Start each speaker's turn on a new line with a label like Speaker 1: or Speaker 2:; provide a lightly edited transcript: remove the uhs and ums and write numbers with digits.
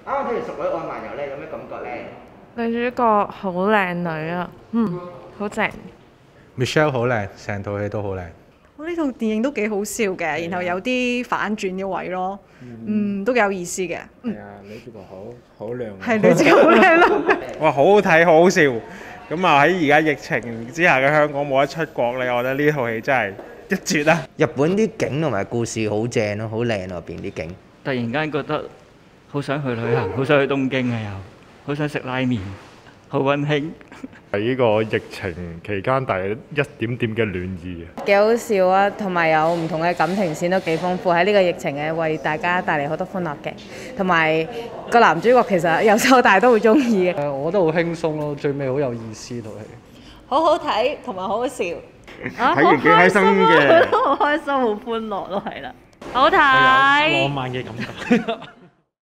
Speaker 1: 啱啱睇完《淑女愛漫遊》咧，有咩感覺咧？
Speaker 2: 女主角好靚女啊，好正。
Speaker 3: Michelle 好靚，成套戲都好靚。
Speaker 4: 呢套電影都幾好笑嘅，然後有啲反轉嘅位咯，都幾有意思嘅。
Speaker 5: 係啊，女主角好靚。
Speaker 4: 係女主角好靚咯。
Speaker 5: 哇，好好睇，好好笑。咁啊喺而家疫情之下嘅香港冇得出國咧，我覺得呢套戲真係一絕啊！
Speaker 1: 日本啲景同埋故事好正咯，好靚入邊啲景。
Speaker 6: 突然間覺得好想去旅行，好想去東京啊，又好想食拉麵，好溫馨。
Speaker 7: 喺呢個疫情期間，但係一點點嘅暖意。
Speaker 8: 幾好笑啊，同埋有唔同嘅感情線都幾豐富，喺呢個疫情嘅為大家帶嚟好多歡樂嘅，同埋個男主角其實由細到大都好中意嘅。
Speaker 9: 我覺得好輕鬆咯，最尾好有意思套戲。
Speaker 4: 好好睇，同埋好好笑。
Speaker 5: 睇完幾開心嘅，
Speaker 4: 好開心，好歡樂咯，係啦。
Speaker 2: 好睇。
Speaker 9: 浪漫嘅感覺。